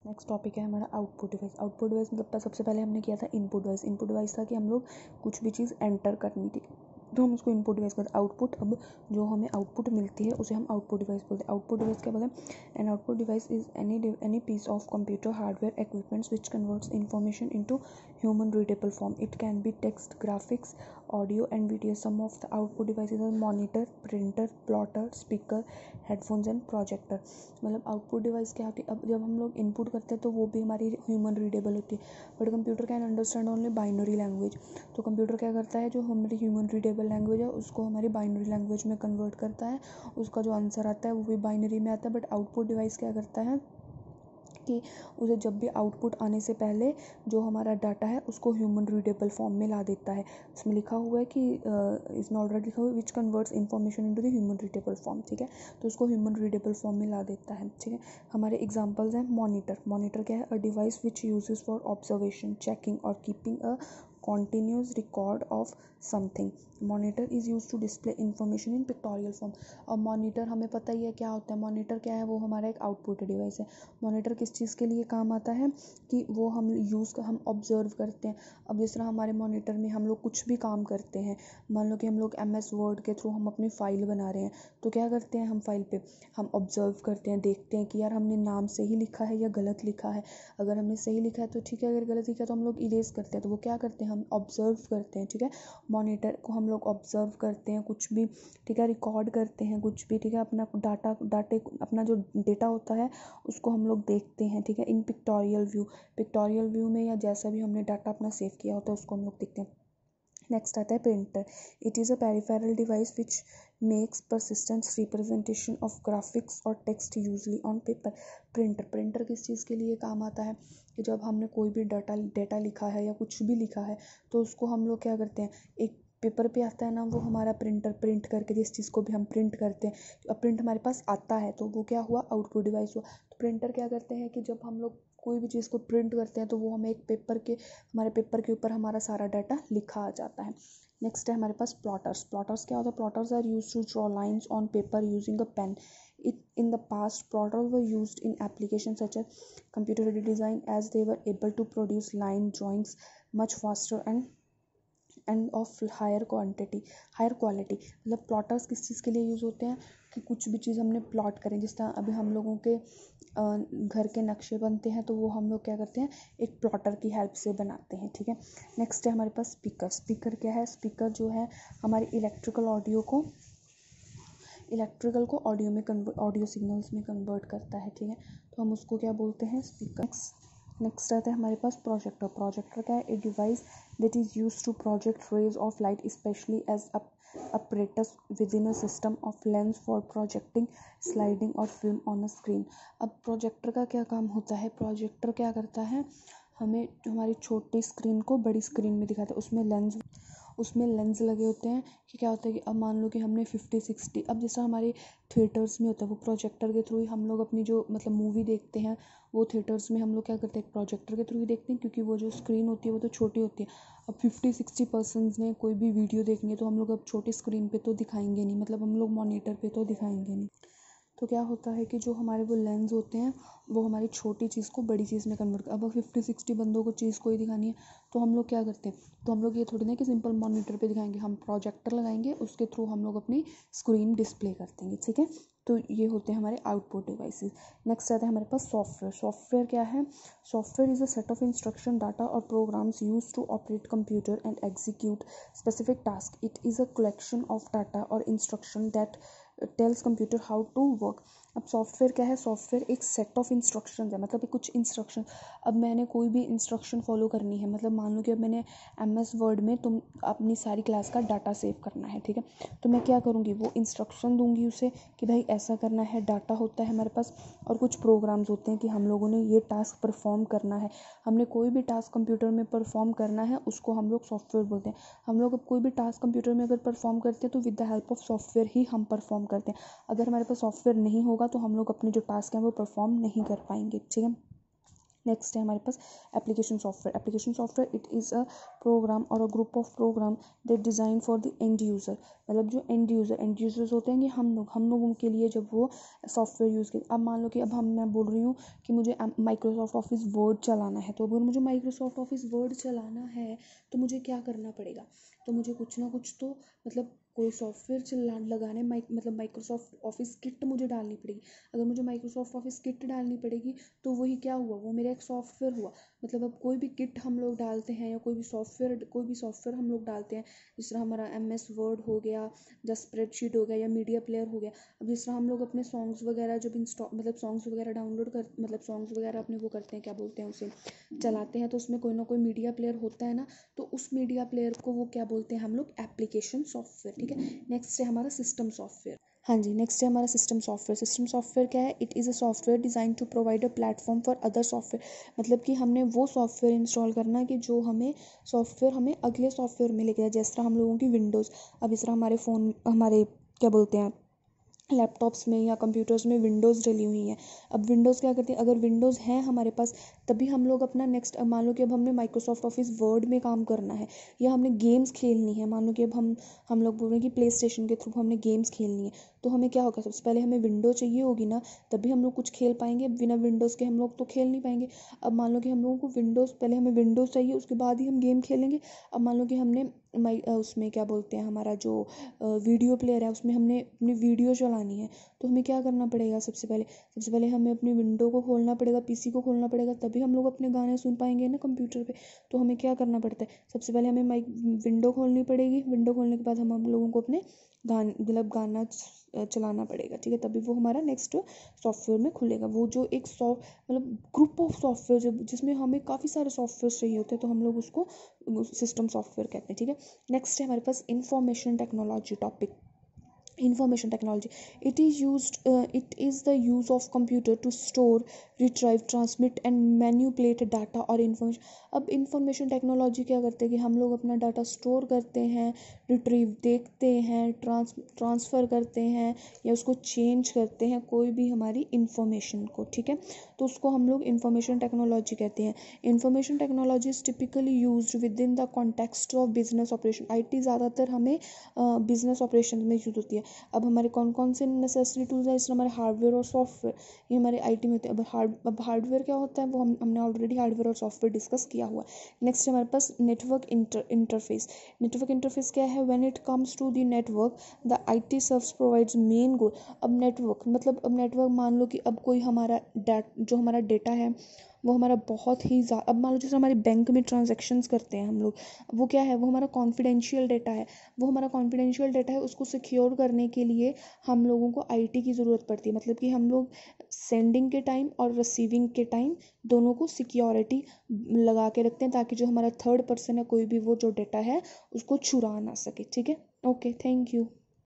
Next topic है हमारा output device. Output device मतलब सबसे पहले हमने किया था इनपुट डिवाइस। इनपुट डिवाइस था कि हम लोग कुछ भी चीज़ एंटर करनी थी तो हम उसको इनपुट डिवाइस बोलते हैं। आउटपुट, अब जो हमें आउटपुट मिलती है उसे हम आउटपुट डिवाइस बोलते हैं। आउटपुट डिवाइस क्या बोलते हैं? An output device is any piece of computer hardware equipments which converts information into human readable form. It can be text, graphics, audio and video. Some of the output devices are monitor, printer, plotter, speaker, headphones and projector. मतलब output device क्या होती है? अब जब हम लोग input करते हैं तो वो भी हमारी ह्यूमन रीडेबल होती है, but computer can understand only binary language. तो कंप्यूटर क्या करता है, जो हमारी ह्यूमन रीडेबल लैंग्वेज है उसको हमारी बाइनरी लैंग्वेज में कन्वर्ट करता है. उसका जो आंसर आता है वो भी बाइनरी में आता है. बट आउटपुट डिवाइस क्या करता है कि उसे जब भी आउटपुट आने से पहले जो हमारा डाटा है उसको ह्यूमन रीडेबल फॉर्म में ला देता है. इसमें लिखा हुआ है कि इसमें ऑलरेडी लिखा हुआ है which converts information into the human readable form. ठीक है, तो उसको ह्यूमन रीडेबल फॉर्म में ला देता है. ठीक है, हमारे एग्जांपल्स हैं मॉनिटर. मॉनिटर क्या है? A device which uses for observation, checking और keeping a continuous record of something. Monitor is use to display information in pictorial form. अब मॉनिटर हमें पता ही है क्या होता है. मॉनिटर क्या है? वो हमारा एक आउटपुट डिवाइस है. मॉनिटर किस चीज़ के लिए काम आता है कि वो हम ऑब्जर्व करते हैं. अब जिस तरह हमारे मॉनिटर में हम लोग कुछ भी काम करते हैं, मान लो कि हम लोग MS वर्ड के थ्रू हम अपनी फ़ाइल बना रहे हैं, तो क्या करते हैं हम फाइल पे हम ऑब्जर्व करते हैं, देखते हैं कि यार हमने नाम सही लिखा है या गलत लिखा है. अगर हमने सही लिखा है तो ठीक है, अगर गलत लिखा है तो हम लोग इरेज करते हैं. तो वो क्या करते हैं, हम ऑब्जर्व करते हैं. ठीक है, मॉनिटर को हम लोग ऑब्जर्व करते हैं कुछ भी. ठीक है, रिकॉर्ड करते हैं कुछ भी. ठीक है, अपना अपना जो डेटा होता है उसको हम लोग देखते हैं. ठीक है, इन पिक्टोरियल व्यू में या जैसा भी हमने डाटा अपना सेव किया होता है उसको हम लोग देखते हैं. नेक्स्ट आता है printer. It is a peripheral device which makes persistent representation of graphics और text usually on paper. Printer किस चीज़ के लिए काम आता है कि जब हमने कोई भी डाटा लिखा है या कुछ भी लिखा है तो उसको हम लोग क्या करते हैं, एक पेपर पे आता है ना, वो हमारा प्रिंटर प्रिंट करके जिस चीज़ को भी हम प्रिंट करते हैं, अब प्रिंट हमारे पास आता है तो वो क्या हुआ, आउटपुट डिवाइस हुआ. तो प्रिंटर क्या करते हैं कि जब हम लोग कोई भी चीज़ को प्रिंट करते हैं तो वो हमें हमारे पेपर के ऊपर हमारा सारा डाटा लिखा आ जाता है. नेक्स्ट है हमारे पास प्लॉटर्स. प्लॉटर्स क्या होता है? Plotters are use to draw lines on paper using a pen. In the past, plotters were used in applications such as computer design as they were able to produce line drawings much faster and of higher quality. मतलब plotters किस चीज़ के लिए use होते हैं कि कुछ भी चीज़ हमने प्लॉट करें. जिस तरह अभी हम लोगों के घर के नक्शे बनते हैं तो वो हम लोग क्या करते हैं, एक प्लॉटर की हेल्प से बनाते हैं. ठीक है, नेक्स्ट है हमारे पास स्पीकर. स्पीकर क्या है? स्पीकर जो है हमारी इलेक्ट्रिकल ऑडियो सिग्नल्स में कन्वर्ट करता है. ठीक है, तो हम उसको क्या बोलते हैं, स्पीकर. नेक्स्ट आता है हमारे पास प्रोजेक्टर. प्रोजेक्टर क्या है? A device that is use to project rays of light especially as apparatus within a system of lens for projecting, sliding और film on a screen. अब प्रोजेक्टर का क्या काम होता है? प्रोजेक्टर क्या करता है, हमें हमारी छोटी स्क्रीन को बड़ी स्क्रीन में दिखाता है. उसमें लेंस लगे होते हैं कि क्या होता है कि अब मान लो कि हमने 50-60, अब जैसा हमारे थिएटर्स में होता है वो प्रोजेक्टर के थ्रू ही हम लोग अपनी जो मतलब मूवी देखते हैं वो थिएटर्स में हम लोग क्या करते हैं, प्रोजेक्टर के थ्रू ही देखते हैं, क्योंकि वो जो स्क्रीन होती है वो तो छोटी होती है. अब 50-60 पर्सन्स ने कोई भी वीडियो देखनी है तो हम लोग अब छोटी स्क्रीन पे तो दिखाएंगे नहीं, मतलब हम लोग मॉनिटर पे तो दिखाएंगे नहीं. तो क्या होता है कि जो हमारे वो लेंस होते हैं वो हमारी छोटी चीज़ को बड़ी चीज़ में कन्वर्ट कर. अब 50-60 बंदों को चीज़ कोई दिखानी है तो हम लोग क्या करते हैं, तो हम लोग ये थोड़ी ना कि सिंपल मॉनिटर पे दिखाएंगे, हम प्रोजेक्टर लगाएंगे, उसके थ्रू हम लोग अपनी स्क्रीन डिस्प्ले कर देंगे. ठीक है, तो ये होते हैं हमारे आउटपुट डिवाइसेस. नेक्स्ट आता है हमारे पास सॉफ्टवेयर. सॉफ्टवेयर क्या है? Software is a set of instruction, data और programs use to operate computer and execute specific task. It is a collection of data और instruction that tells computer how to work. अब software क्या है? Software एक set of instruction है, मतलब कुछ instruction. अब मैंने कोई भी इंस्ट्रक्शन फॉलो करनी है, मतलब मान लो कि अब मैंने MS वर्ड में तुम अपनी सारी क्लास का डाटा सेव करना है. ठीक है, तो मैं क्या करूँगी, वो इंस्ट्रक्शन दूंगी उसे कि भाई ऐसा करना है. डाटा होता है हमारे पास और कुछ प्रोग्राम्स होते हैं कि हम लोगों ने ये टास्क परफॉर्म करना है. हमने कोई भी टास्क कंप्यूटर में परफॉर्म करना है उसको हम लोग सॉफ्टवेयर बोलते हैं. हम लोग अब कोई भी टास्क कंप्यूटर में अगर परफॉर्म करते हैं तो with the help of software ही हम परफॉर्म करते हैं. अगर हमारे पास सॉफ्टवेयर नहीं होगा तो हम लोग अपने जो टास्क हैं वो परफॉर्म नहीं कर पाएंगे. ठीक है, नेक्स्ट है हमारे पास application software. Application software it is a program और a group of program that design for the end user. मतलब जो एंड यूज़र्स होते हैं कि हम लोग उनके लिए जब वो सॉफ्टवेयर यूज़ करते, अब मान लो कि अब मैं बोल रही हूँ कि मुझे माइक्रोसॉफ्ट ऑफिस वर्ड चलाना है, तो अगर मुझे माइक्रोसॉफ्ट ऑफिस वर्ड चलाना है तो मुझे क्या करना पड़ेगा, तो मुझे कुछ ना कुछ तो मतलब कोई सॉफ्टवेयर लगाने मतलब माइक्रोसॉफ्ट ऑफिस किट मुझे डालनी पड़ेगी। अगर मुझे माइक्रोसॉफ्ट ऑफिस किट डालनी पड़ेगी तो वही क्या हुआ, वो मेरा एक सॉफ्टवेयर हुआ। मतलब अब कोई भी किट हम लोग डालते हैं या कोई भी सॉफ्टवेयर हम लोग डालते हैं, जिस तरह हमारा MS वर्ड हो गया या स्प्रेडशीट हो गया या मीडिया प्लेयर हो गया। अब जिस तरह हम लोग अपने सॉन्ग्स वगैरह जब मतलब सॉन्ग्स वगैरह डाउनलोड कर मतलब सॉन्ग्स वगैरह अपने वो करते हैं, क्या बोलते हैं उसे, चलाते हैं, तो उसमें कोई ना कोई मीडिया प्लेयर होता है ना, तो उस मीडिया प्लेयर को वो क्या बोलते हैं हम लोग, एप्लीकेशन सॉफ्टवेयर। ठीक है, नेक्स्ट है हमारा सिस्टम सॉफ्टवेयर। हाँ जी, नेक्स्ट है हमारा सिस्टम सॉफ्टवेयर। सिस्टम सॉफ्टवेयर क्या है, it is a software design to provide a platform for other software. मतलब कि हमने वो सॉफ्टवेयर इंस्टॉल करना है कि जो हमें अगले सॉफ्टवेयर में लेके जाए। जिस तरह हम लोगों की विंडोज़, अब इस तरह हमारे क्या बोलते हैं लैपटॉप्स में या कंप्यूटर्स में विंडोज़ डली हुई हैं। अब विंडोज़ क्या करती है, अगर विंडोज़ हैं हमारे पास तभी हम लोग अपना नेक्स्ट, मान लो कि अब हमने माइक्रोसॉफ्ट ऑफिस वर्ड में काम करना है या हमने गेम्स खेलनी है, मान लो कि अब हम लोग बोल रहे हैं कि प्ले स्टेशन के थ्रू हमने गेम्स खेलनी है, तो हमें क्या होगा, सबसे पहले हमें विंडो चाहिए होगी ना, तभी हम लोग कुछ खेल पाएंगे। बिना विंडोज़ के हम लोग तो खेल नहीं पाएंगे। अब मान लो कि हम लोगों को पहले हमें विंडोज़ चाहिए, उसके बाद ही हम गेम खेलेंगे। अब मान लो कि हमने उसमें क्या बोलते हैं, हमारा जो वीडियो प्लेयर है उसमें हमने अपनी वीडियो चलानी है, तो हमें क्या करना पड़ेगा, सबसे पहले हमें अपनी विंडो को खोलना पड़ेगा, PC को खोलना पड़ेगा, तभी हम लोग अपने गाने सुन पाएंगे ना कंप्यूटर पे। तो हमें क्या करना पड़ता है, सबसे पहले हमें विंडो खोलनी पड़ेगी, विंडो खोलने के बाद हम लोगों को अपने गाना चलाना पड़ेगा। ठीक है, तभी वो हमारा नेक्स्ट सॉफ्टवेयर में खुलेगा। वो जो एक मतलब ग्रुप ऑफ सॉफ्टवेयर जिसमें हमें काफ़ी सारे सॉफ्टवेयर चाहिए होते हैं, तो हम लोग उसको सिस्टम सॉफ्टवेयर कहते हैं। ठीक है, नेक्स्ट है हमारे पास information technology topic. information technology, it is the use of computer to store, retrieve, transmit and manipulate data और information। अब इंफॉर्मेशन टेक्नोलॉजी क्या करते हैं कि हम लोग अपना डाटा स्टोर करते हैं, रिट्रीव देखते हैं, ट्रांसफ़र करते हैं या उसको चेंज करते हैं, कोई भी हमारी इंफॉर्मेशन को। ठीक है, तो उसको हम लोग इंफॉर्मेशन टेक्नोलॉजी कहते हैं। Information technology is typically used within the context of business operation. IT ज़्यादातर हमें बिजनेस ऑपरेशन में यूज होती है। अब हमारे कौन कौन से नेसेसरी टूल्स हैं, इसमें हमारे हार्डवेयर और सॉफ्टवेयर, ये हमारे IT में होते हैं। अब हार्डवेयर क्या होता है, वो हमने ऑलरेडी हार्डवेयर और सॉफ्टवेयर डिस्कस किया हुआ है। नेक्स्ट हमारे पास नेटवर्क इंटरफेस। नेटवर्क इंटरफेस क्या है, when it comes to the network the IT service provides main goal. अब नेटवर्क मान लो कि अब कोई जो हमारा डेटा है वो हमारा बहुत ही अब मान लो जैसे हमारे बैंक में ट्रांजैक्शंस करते हैं हम लोग, वो क्या है, वो हमारा कॉन्फिडेंशियल डेटा है। उसको सिक्योर करने के लिए हम लोगों को IT की ज़रूरत पड़ती है। मतलब कि हम लोग सेंडिंग के टाइम और रिसीविंग के टाइम दोनों को सिक्योरिटी लगा के रखते हैं, ताकि जो हमारा थर्ड पर्सन है कोई भी वो जो डेटा है उसको चुरा ना सके। ठीक है, ओके, थैंक यू।